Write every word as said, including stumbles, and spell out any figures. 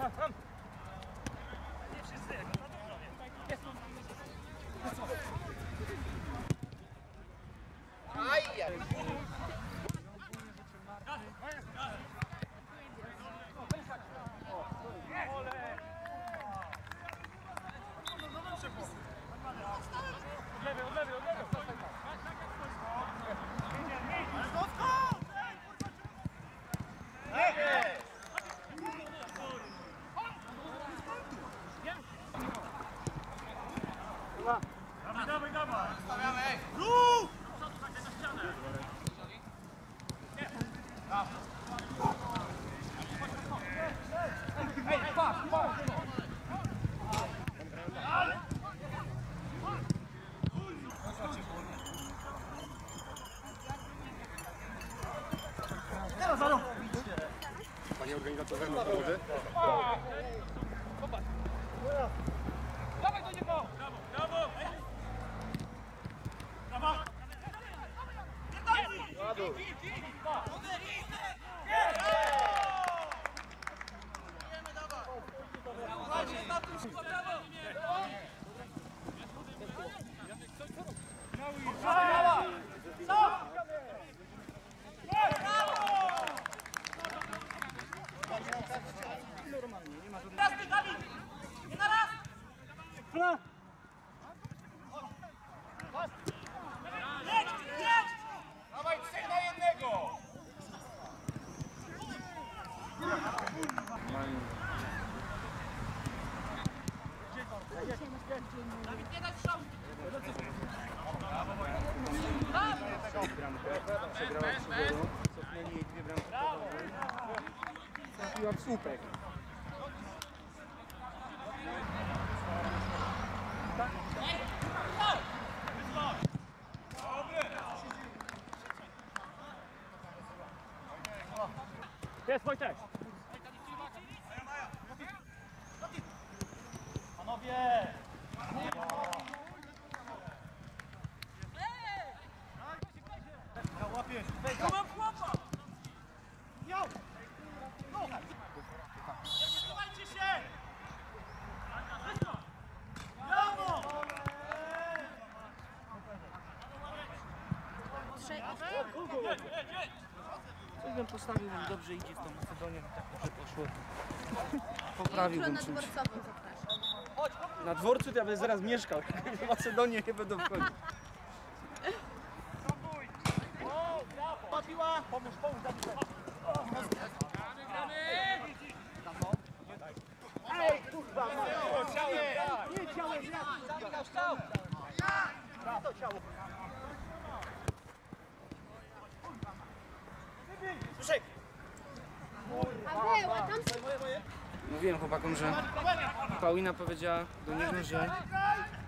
Nie wszyscy, jak za dużo jest. Ajaj! Od lewej, od lewej, od lewej. Dawaj, dawaj, dawaj! Stawiamy! Rób! Na ścianę! Ej, patrz, patrz! Teraz, Alo! Panie organizatorze, na drodze. Dawaj do niego! Brawo, brawo! Brawo! Raz ty, Dawid! Nie na raz! Jedź, jedź! Dawaj trzech na jednego! Dawid, nie daj strzału! Przegrała trzy golu, cofnęli jej dwie bramki. Trafiła w słupek. Jest Wojtek! Panowie! Łapiesz! Mam chłopa! Miał! No! Nie trzymajcie się! Brawo! Coś bym postawił, bym dobrze idzie w tą Macedonię, tak dobrze poszło. Poprawiłbym na czymś. dworcową zapraszam. Na dworcu to ja będę zaraz mieszkał, w Macedonię nie będą wchodzić. Papiła! Pomóż, pomóż, Dawid! Gramy, gramy! Ej, kurwa! Nie ciałem! Zamykał strzał! To ciało! Słyszaj! Paweł, a tam są... Mówiłem chłopakom, że Paulina powiedziała do niego, że